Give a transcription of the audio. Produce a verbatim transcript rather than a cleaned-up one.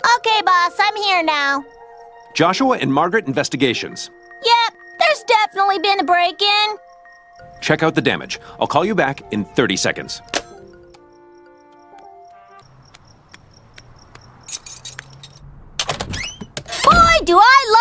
Okay, boss, I'm here now. Joshua and Margaret investigations. Yep, there's definitely been a break-in. Check out the damage. I'll call you back in thirty seconds. Boy, do I